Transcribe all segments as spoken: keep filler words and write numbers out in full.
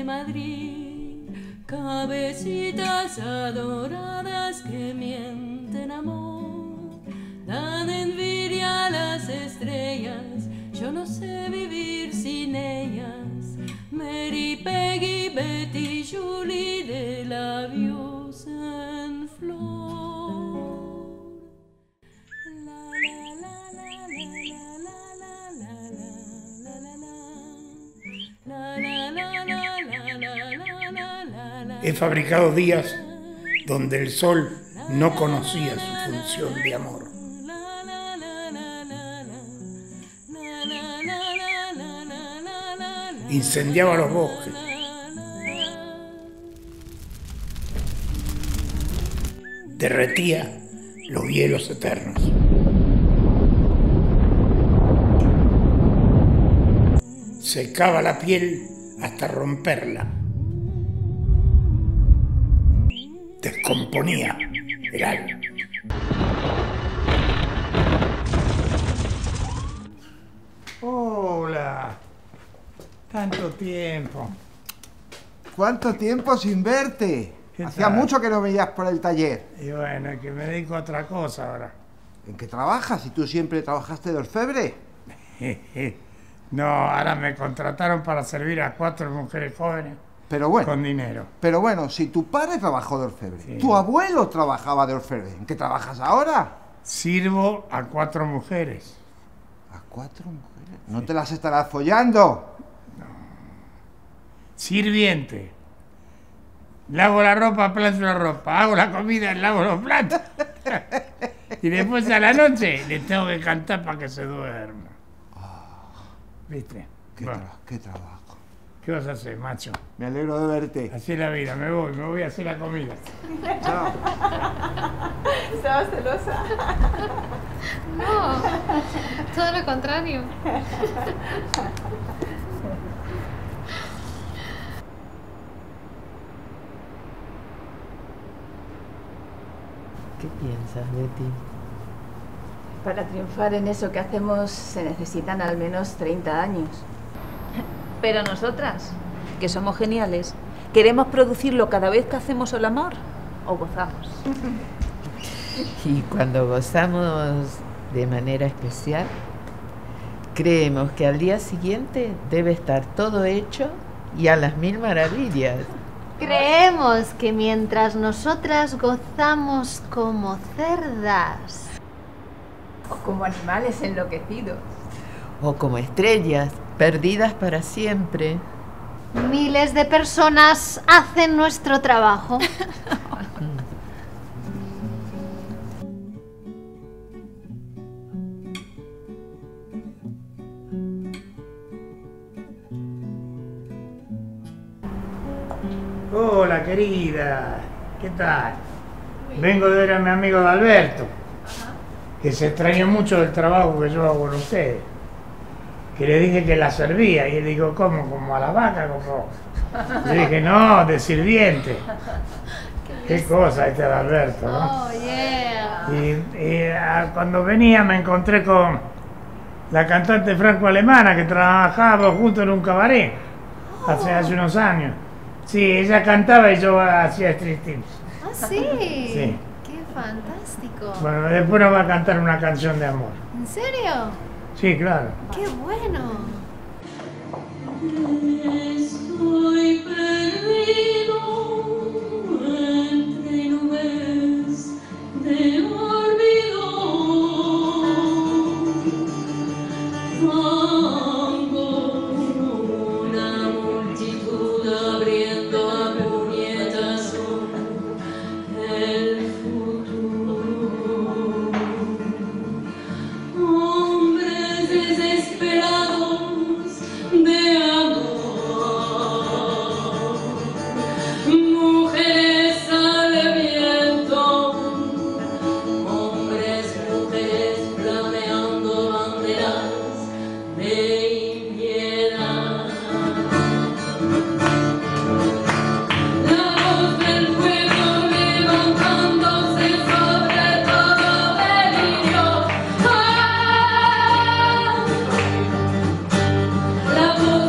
Madrid, cabecitas adoradas que mienten amor, dan envidia a las estrellas, yo no sé vivir sin ellas. Mary, Peggy, Betty, Julie, de labios en flor. La, la, la, la, la, la, la, la, la, la, la. He fabricado días donde el sol no conocía su función de amor. Incendiaba los bosques. Derretía los hielos eternos. Secaba la piel hasta romperla. Descomponía el alma. Hola. Tanto tiempo. ¿Cuánto tiempo sin verte? Hacía tal? mucho que no me veías por el taller. Y bueno, es que me dedico a otra cosa ahora. ¿En qué trabajas? ¿Y tú siempre trabajaste de orfebre? No, ahora me contrataron para servir a cuatro mujeres jóvenes. Pero bueno, con dinero. Pero bueno, si tu padre trabajó de orfebre, sí. Tu abuelo trabajaba de orfebre, ¿en qué trabajas ahora? Sirvo a cuatro mujeres. ¿A cuatro mujeres? ¿No sí. te las estarás follando? No. Sirviente. Lavo la ropa, plancho la ropa. Hago la comida, lavo los platos. Y después a la noche le tengo que cantar para que se duerma. Oh, ¿Viste? Qué, bueno. tra qué trabajo. ¿Qué vas a hacer, macho? Me alegro de verte. Así es la vida, me voy, me voy a hacer la comida. Chao. ¿Estabas celosa? No, todo lo contrario. ¿Qué piensas, Betty? Para triunfar en eso que hacemos se necesitan al menos treinta años. Pero nosotras, que somos geniales, ¿queremos producirlo cada vez que hacemos el amor o gozamos? Y cuando gozamos de manera especial, creemos que al día siguiente debe estar todo hecho y a las mil maravillas. Creemos que mientras nosotras gozamos como cerdas, o como animales enloquecidos, o como estrellas perdidas para siempre, miles de personas hacen nuestro trabajo. Hola, querida. ¿Qué tal? Vengo de ver a mi amigo Alberto, que se extrañó mucho del trabajo que yo hago con ustedes. Que le dije que la servía, y él dijo, ¿cómo? ¿Como a la vaca? Como... Le dije, no, de sirviente. Qué cosa este de Alberto, ¿no? Oh, yeah. Y, y a, cuando venía me encontré con la cantante franco-alemana que trabajábamos juntos en un cabaret hace, hace unos años. Sí, ella cantaba y yo hacía striptease. ¿Ah, sí? Sí. Qué fantástico. Bueno, después nos va a cantar una canción de amor. ¿En serio? Sí, claro. ¡Qué bueno! Estoy perdido entre nubes de olvido. Fango, una multitud abriendo a puñetazos el futuro. Hombres desesperados de amor. La voz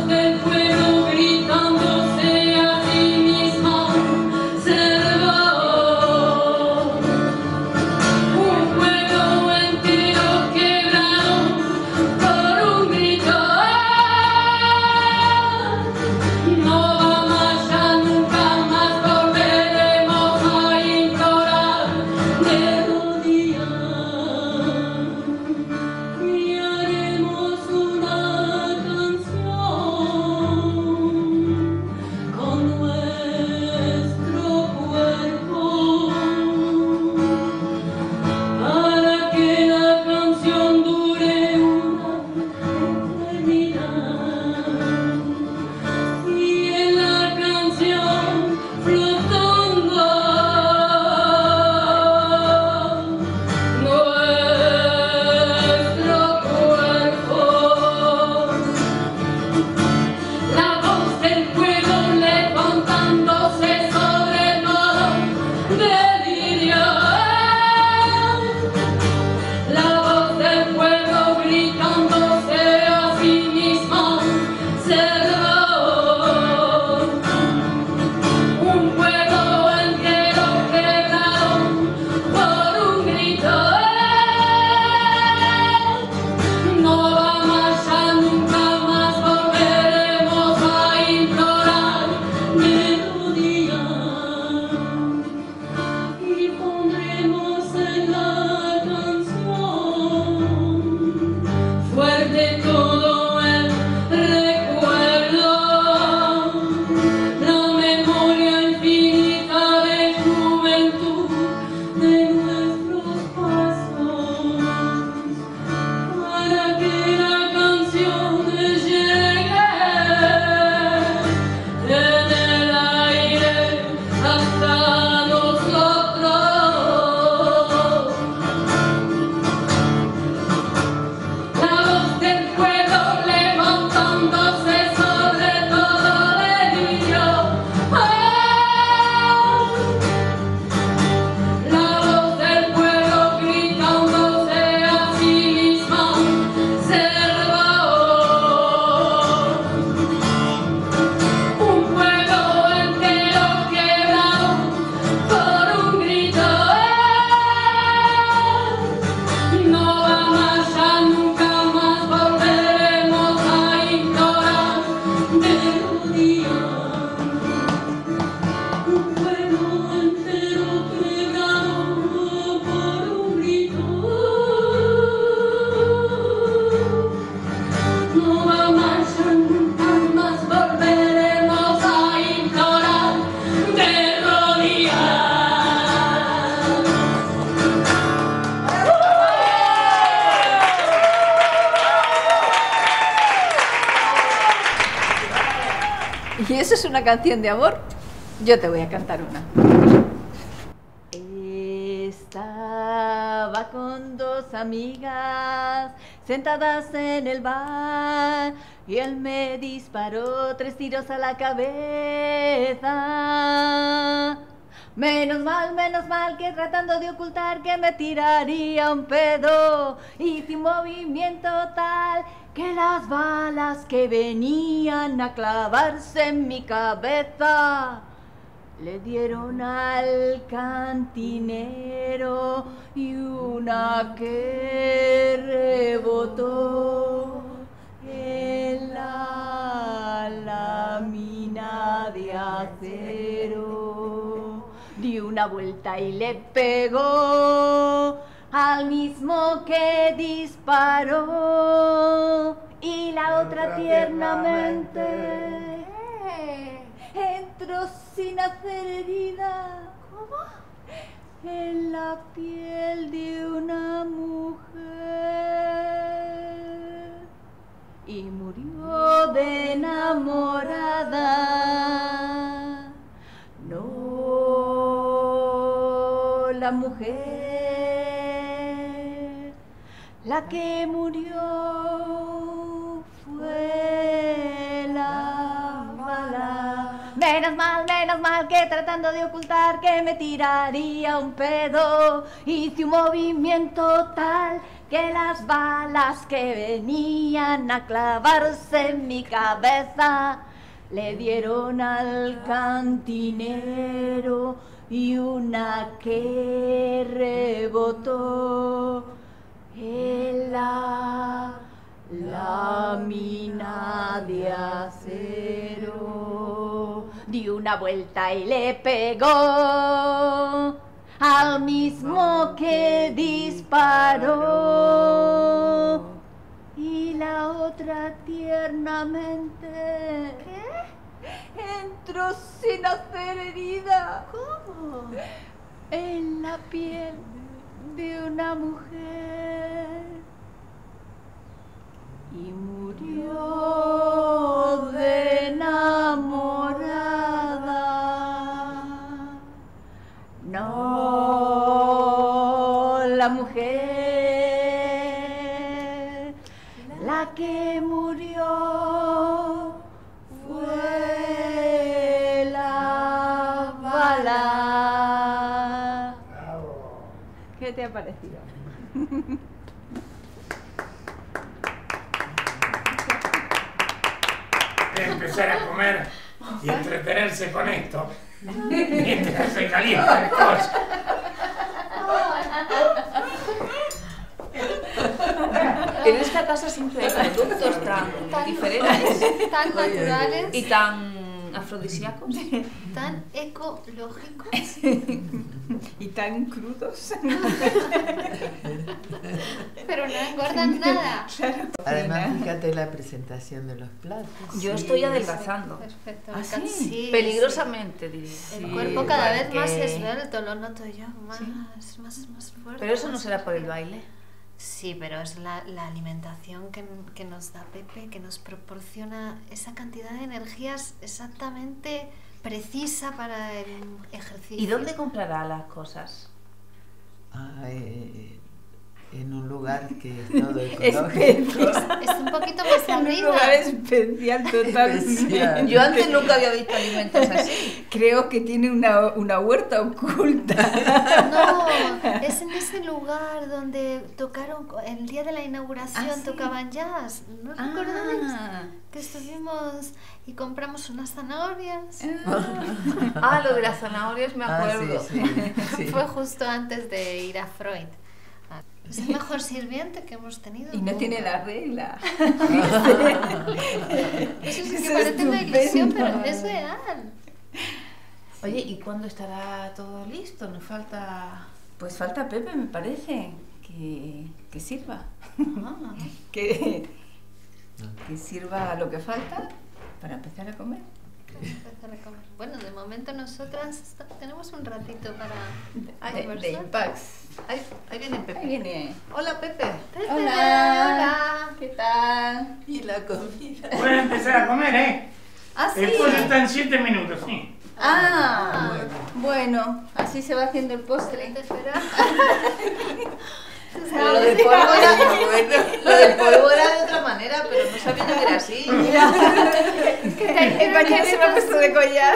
¿Y eso es una canción de amor? Yo te voy a cantar una. Estaba con dos amigas sentadas en el bar y él me disparó tres tiros a la cabeza. Menos mal, menos mal que tratando de ocultar que me tiraría un pedo, hice un movimiento tal que las balas que venían a clavarse en mi cabeza le dieron al cantinero y una que rebotó en la lámina de acero. Di una vuelta y le pegó al mismo que disparó y la otra tiernamente entró sin hacer herida. ¿Cómo? En la piel de una mujer y murió de enamorada. No, la mujer, la que murió fue la bala. Menos mal, menos mal que tratando de ocultar que me tiraría un pedo, hice un movimiento tal que las balas que venían a clavarse en mi cabeza le dieron al cantinero y una que rebotó en la lámina de acero. Di una vuelta y le pegó al mismo que disparó y la otra tiernamente entró sin hacer herida. ¿Cómo? En la piel de una mujer y murió de enamorada. No, la mujer, la que murió fue la bala. ¿Qué te ha parecido? Empezar a comer y entretenerse con esto mientras se calienta el coche. En esta casa siempre hay productos tan, Tan- diferentes tan naturales, y tan afrodisíacos. tan ecológicos. Y tan crudos. Pero no engordan nada. Además, fíjate la presentación de los platos. Yo estoy adelgazando. Perfecto. ¿Ah, sí? Sí, Peligrosamente, diría. El Sí, cuerpo cada vez más porque- esbelto, lo noto yo, más, más, más fuerte. Pero eso no más será por el fuerte. baile. Sí, pero es la, la alimentación que, que nos da Pepe, que nos proporciona esa cantidad de energías exactamente precisa para el ejercicio. ¿Y dónde comprará las cosas? Ah, eh, en un lugar que es todo ecológico. Es un poquito más En un arriba. lugar especial totalmente. Especial. Yo antes nunca había visto alimentos así. Creo que tiene una, una huerta oculta. No, es en ese lugar donde tocaron, el día de la inauguración Ah, sí. tocaban jazz. ¿No recordáis? Ah, Que estuvimos y compramos unas zanahorias. Ah, lo de las zanahorias me Ah, acuerdo. sí, sí, sí. Fue justo antes de ir a Freud. Ah, es el mejor sirviente que hemos tenido. y no nunca. tiene la regla. Eso sí que Eso parece una ilusión, estupendo. pero es real. Oye, ¿y cuándo estará todo listo? Nos falta... Pues falta Pepe, me parece, que, que sirva. Ah, que, que sirva lo que falta para empezar a comer. Empezar a comer. Bueno, de momento nosotras est- tenemos un ratito para De, de conversar. Impax. ahí, ahí viene Pepe. Ahí viene. Hola, Pepe. Pepe, Hola. hola. ¿Qué tal? Y la comida. Pueden empezar a comer, ¿eh? ¿Ah, sí? El pollo está en siete minutos, sí. Ah, bueno, así se va haciendo el postre. Te espera. Pero lo del polvo era, lo del polvo era de otra manera, pero no sabía que era así. El pañal se me ha puesto de collar.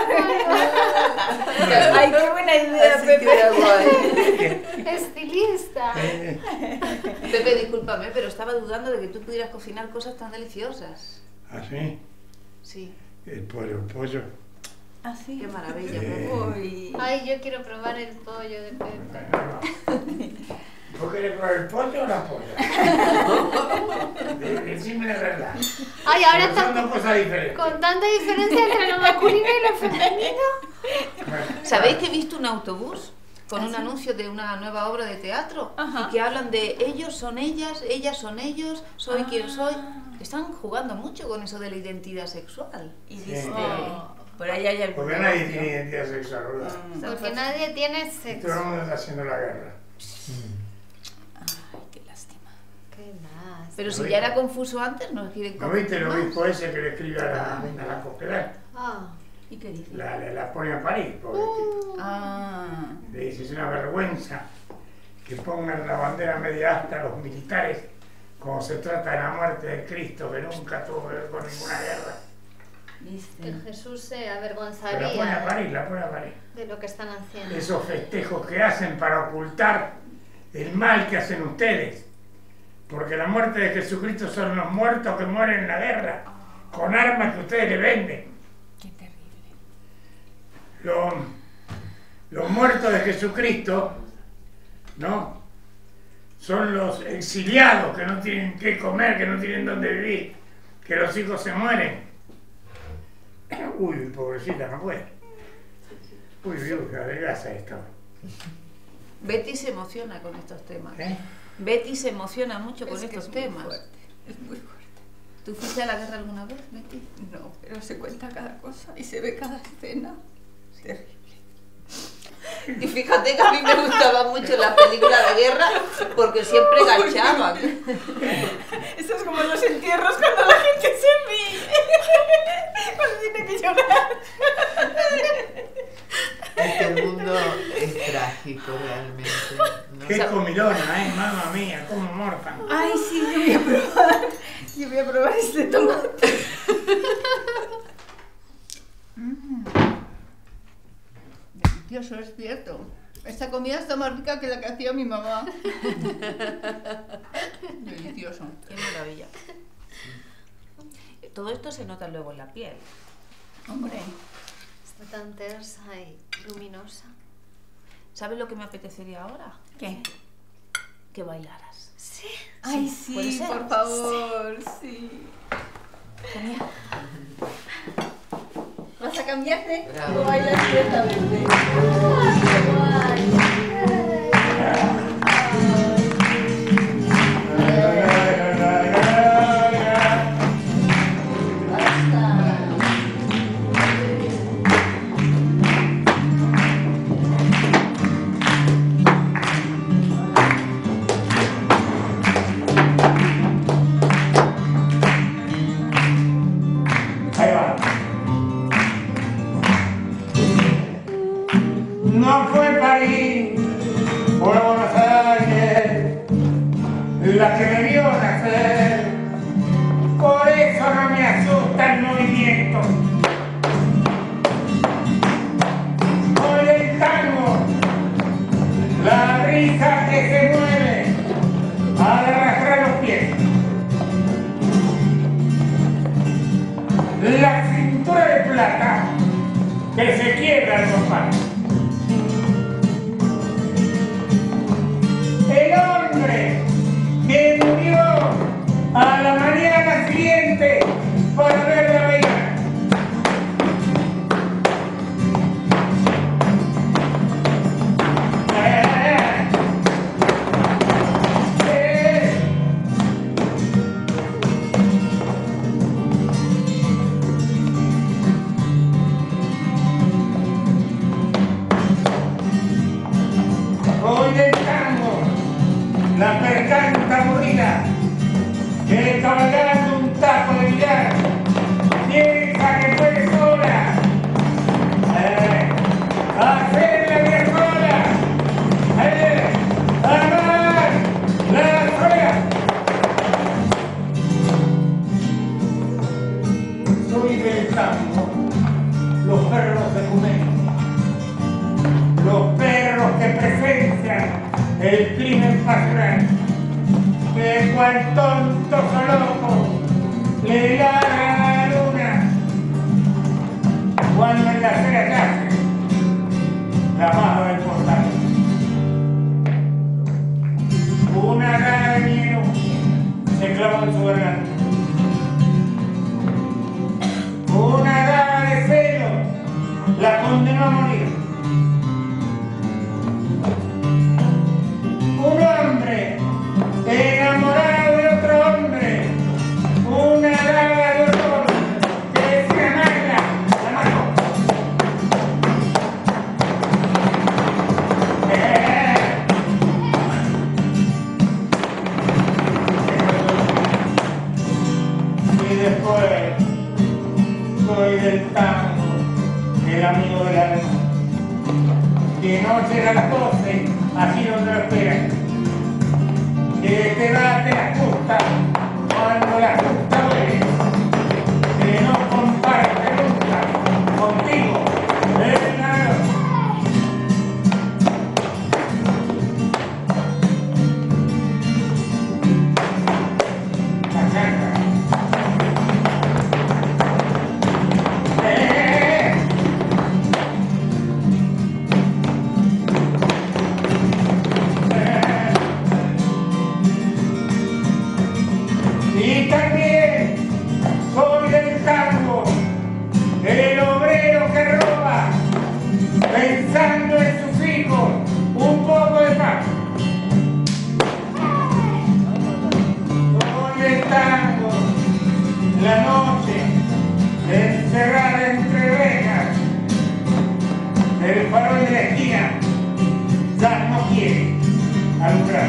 Ay, qué buena idea, Así que Pepe. era guay. Estilista. Pepe, discúlpame, pero estaba dudando de que tú pudieras cocinar cosas tan deliciosas. ¿Así? Sí. El pollo, el pollo. Ah, sí. Qué maravilla, Eh. Pepe. Uy. Ay, yo quiero probar el pollo de Pepe. ¿Vos querés probar el pollo o la polla? De- Decime la verdad. Ay, ahora Porque son está dos cosas diferentes. con tanta diferencia entre lo masculino y lo femenino. Bueno, ¿Sabéis que he visto un autobús con un anuncio de una nueva obra de teatro? Ajá. Y que hablan de ellos son ellas, ellas son ellos, soy quien soy. Están jugando mucho con eso de la identidad sexual. Y Sí. dice, Oh. por ahí hay algún Porque nadie negocio. tiene identidad sexual, ¿verdad? Porque nadie tiene Y todo el sexo. mundo está haciendo la guerra. Ay, qué lástima. Qué más. Pero si ya era confuso antes, nos quieren ¿No viste el confundir más. obispo ese que le escribe a la, a la cospedal? Ah. ¿Y qué dice? La, la, la pone a París, porque Ah, le dice, es una vergüenza que pongan la bandera media asta a los militares cuando se trata de la muerte de Cristo, que nunca tuvo que ver con ninguna guerra. Que ¿viste? Jesús se Pero la pone a avergonzaría París, la pone a París. de lo que están haciendo. Esos festejos que hacen para ocultar el mal que hacen ustedes. Porque la muerte de Jesucristo son los muertos que mueren en la guerra, con armas que ustedes le venden. Qué terrible. Los, los muertos de Jesucristo, ¿no? Son los exiliados que no tienen qué comer, que no tienen dónde vivir, que los hijos se mueren. Uy, pobrecita, no puede. Uy, Dios, que adelgaza esto. Betty se emociona con estos temas. ¿Eh? Betty se emociona mucho con Es que estos es muy temas. fuerte, es muy fuerte. ¿Tú fuiste a la guerra alguna vez, Betty? No, pero se cuenta cada cosa y se ve cada escena. Terrible. Y fíjate que a mí me gustaban mucho las películas de guerra porque siempre enganchaban. Eso es como los entierros cuando la gente se ríe. Cuando tiene que llorar. Este mundo es trágico realmente. ¿no? Qué comilona, ¿eh? Mamma mía, cómo morfan. Ay, sí, yo voy a probar. Yo voy a probar este tomate. Mm. Delicioso, es cierto. Esta comida está más rica que la que hacía mi mamá. Delicioso. Qué maravilla. Todo esto se nota luego en la piel. Hombre. Está tan tersa y luminosa. ¿Sabes lo que me apetecería ahora? ¿Qué? Que bailaras. Sí. Ay, ¿puede sí, ser? por favor, sí. Genial. ¿Vas a cambiarte? Bravo. ¿O bailas directamente? Ahí va. No fue París o Buenos Aires la que me vio nacer, por eso no me asusta el movimiento. Por el tango, la risa que se mueve al arrastrar los pies. La cintura de plata que se quiebra al compás. El hombre que murió a la mañana siguiente para verla bailar. Eh, eh. Hoy del tango, la percanta morida, que cabalgando un taco de billar, piensa que puede del tango, los perros de Cumén, los perros que presencian el crimen pasional, que cual tontos o locos le ladran a la luna, cuando en la acera yace la baja del portal. Una gana de miedo se clavó en su garganta. Una daga de celo la condenó a morir. Un hombre enamorado de otro hombre, una daga de horror que decía Magda, la mató. Eh. Y después soy del tango, el amigo del alma. Que noche a las doce, aquí donde lo esperan. Que te bate la justa cuando la justa duele. Que no comparte nunca contigo el nada. La carga. Y también soy del tango, el obrero que roba, pensando en sus hijos, un poco de paz. Soy del tango, la noche, encerrada entre rejas, el farol de la esquina ya no quiere alumbrar.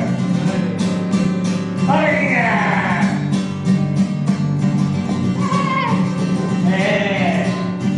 ¡Alegría! Eh.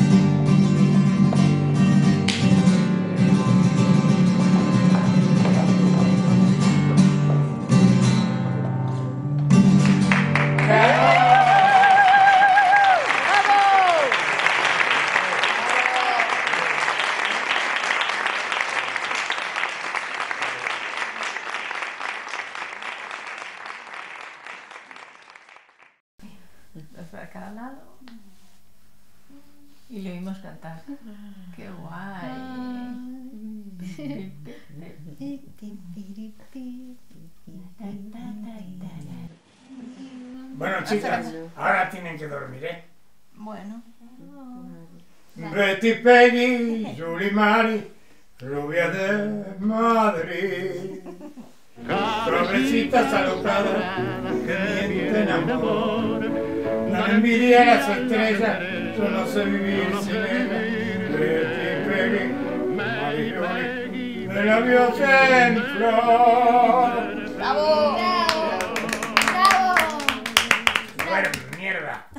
Para cada lado y le oímos cantar. ¡Qué guay! Bueno, chicas, ahora tienen que dormir, ¿eh? Bueno. Betty, Peggy, Julie, Mari, rubia de Madrid, jovencitas alocadas que mienten amor. No envidia a las estrellas, yo no sé vivir sin ella. Betty, Peggy, Mari, Julie, de labios en flor. ¡Bravo! ¡Bravo! ¡Bravo! Bueno, mierda.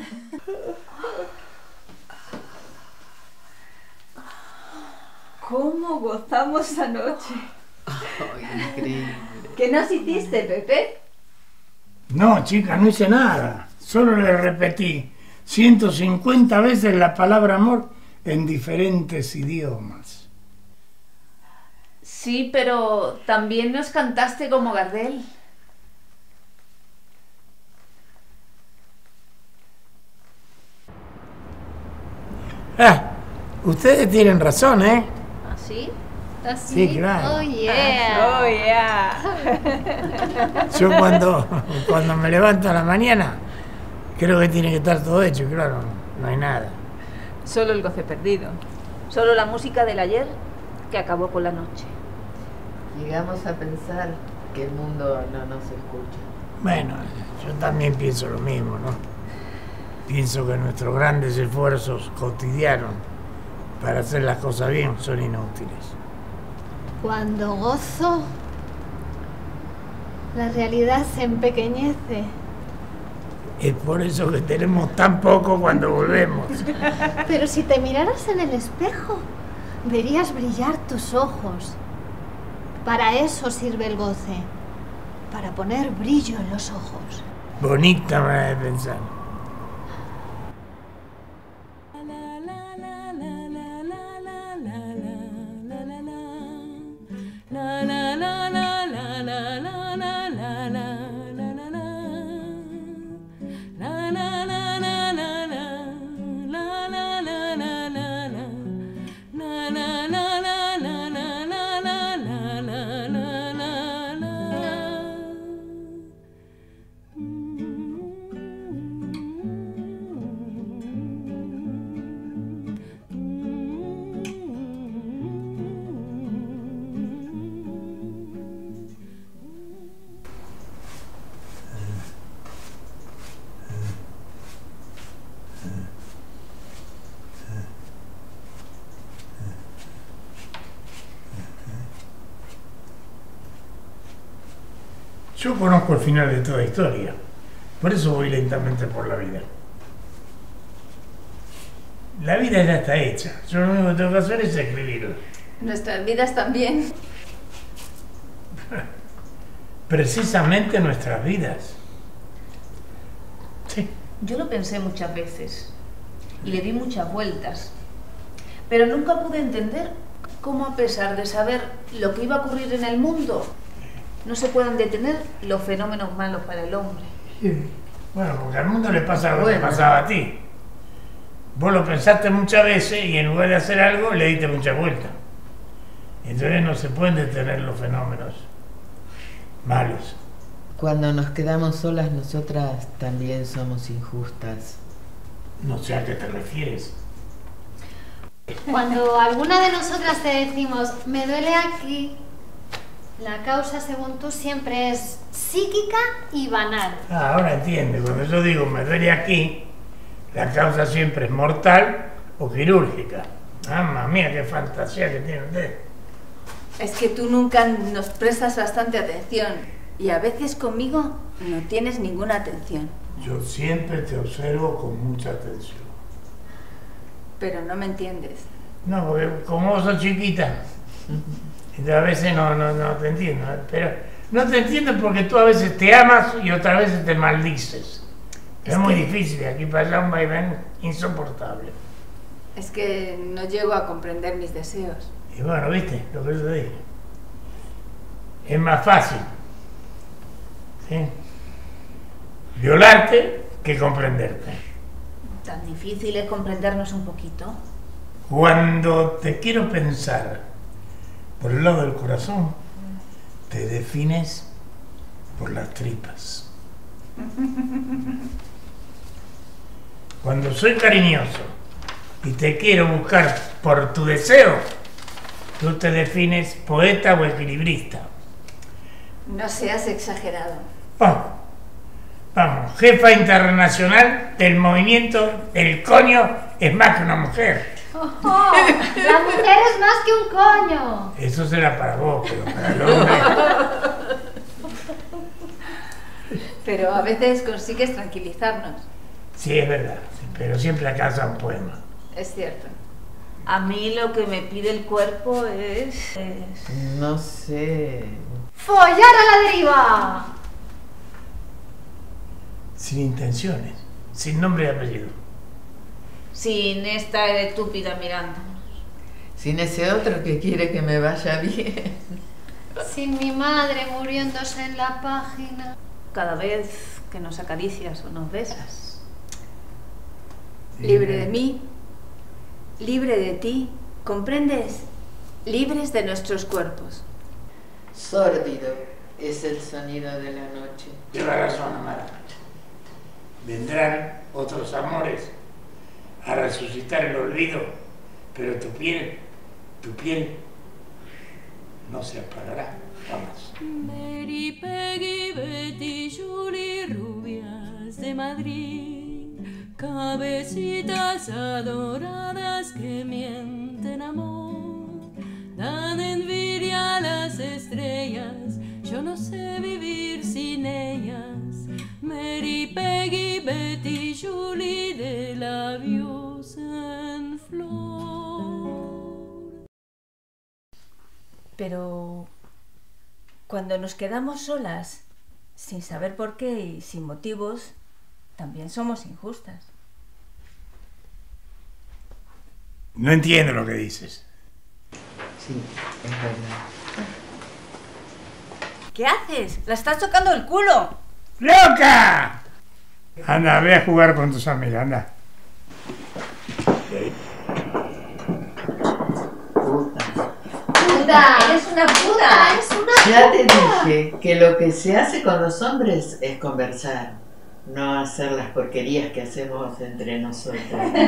¿Cómo gozamos anoche? Oh, increíble. ¿Qué nos hiciste, Pepe? No, chica, no hice nada. Solo le repetí ciento cincuenta veces la palabra amor en diferentes idiomas. Sí, pero también nos cantaste como Gardel. Ah, ustedes tienen razón, ¿eh? ¿Ah, sí? ¿Así? Sí, claro. Oh, yeah. Oh, yeah. Yo cuando, cuando me levanto a la mañana, creo que tiene que estar todo hecho, claro, no hay nada. Solo el goce perdido. Solo la música del ayer que acabó con la noche. Llegamos a pensar que el mundo no nos escucha. Bueno, yo también pienso lo mismo, ¿no? Pienso que nuestros grandes esfuerzos cotidianos para hacer las cosas bien son inútiles. Cuando gozo, la realidad se empequeñece. Es por eso que tenemos tan poco cuando volvemos. Pero si te miraras en el espejo, verías brillar tus ojos. Para eso sirve el goce, para poner brillo en los ojos. Bonita manera de pensar. Yo conozco el final de toda historia, por eso voy lentamente por la vida. La vida ya está hecha, yo lo único que tengo que hacer es escribirla. Nuestras vidas también. Precisamente nuestras vidas. Sí. Yo lo pensé muchas veces y le di muchas vueltas, pero nunca pude entender cómo, a pesar de saber lo que iba a ocurrir en el mundo, no se pueden detener los fenómenos malos para el hombre. Sí. Bueno, porque al mundo le pasa lo Bueno. que pasaba a ti. Vos lo pensaste muchas veces y en lugar de hacer algo le diste mucha vuelta. Entonces no se pueden detener los fenómenos malos. Cuando nos quedamos solas, nosotras también somos injustas. No sé a qué te refieres. Cuando alguna de nosotras te decimos, me duele aquí, la causa, según tú, siempre es psíquica y banal. Ah, ahora entiende. Cuando yo digo me duele aquí, la causa siempre es mortal o quirúrgica. Mamma mía, qué fantasía que tiene usted. Es que tú nunca nos prestas bastante atención y a veces conmigo no tienes ninguna atención. Yo siempre te observo con mucha atención. Pero no me entiendes. No, porque como vos sos chiquita, entonces a veces no, no, no te entiendo. Pero no te entiendo porque tú a veces te amas y otras veces te maldices. Es, es muy que... difícil, de aquí para allá un vaivén insoportable. Es que no llego a comprender mis deseos. Y bueno, viste lo que yo te dije. Es más fácil, ¿sí?, violarte que comprenderte. ¿Tan difícil es comprendernos un poquito? Cuando te quiero pensar por el lado del corazón, te defines por las tripas. Cuando soy cariñoso y te quiero buscar por tu deseo, tú te defines poeta o equilibrista. No seas exagerado. Oh, vamos, jefa internacional del movimiento El coño es más que una mujer. Oh, oh, la mujer es más que un coño. Eso será para vos, pero para el hombre. Pero a veces consigues tranquilizarnos. Sí, es verdad, pero siempre alcanza un poema. Es cierto. A mí lo que me pide el cuerpo es... es... No sé... ¡follar a la deriva! Sin intenciones, sin nombre y apellido. Sin esta estúpida mirándonos. Sin ese otro que quiere que me vaya bien. Sin mi madre muriéndose en la página. Cada vez que nos acaricias o nos besas. Libre de mí, libre de ti, ¿comprendes? Libres de nuestros cuerpos. Sórdido es el sonido de la noche. Lleva razón, Amara. Vendrán otros amores a resucitar el olvido, pero tu piel, tu piel no se apagará jamás. Mary, Peggy, Betty, Julie, rubias de Madrid, cabecitas adoradas que mienten amor, dan envidia a las estrellas, yo no sé vivir sin ellas. Mary, Peggy, Betty, Julie, de labios en flor. Pero cuando nos quedamos solas, sin saber por qué y sin motivos, también somos injustas. No entiendo lo que dices. Sí, es verdad. ¿Qué haces? ¡La estás tocando el culo! ¡Loca! Anda, ve a jugar con tus amigas, anda. ¡Puta! ¡Eres una puta! ¡Es una Ya te dije que lo que se hace con los hombres es conversar, no hacer las porquerías que hacemos entre nosotros.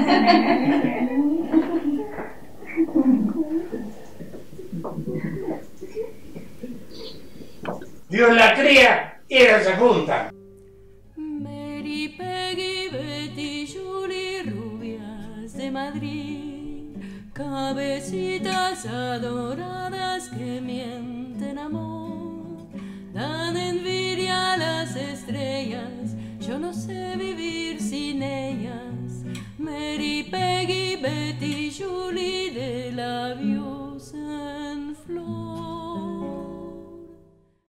Dios la cría y ellas se juntan. Mary, Peggy, Betty, Julie, rubias de Madrid, cabecitas adoradas que mienten amor, dan envidia a las estrellas, yo no sé vivir sin ellas. Mary, Peggy, Betty, Julie,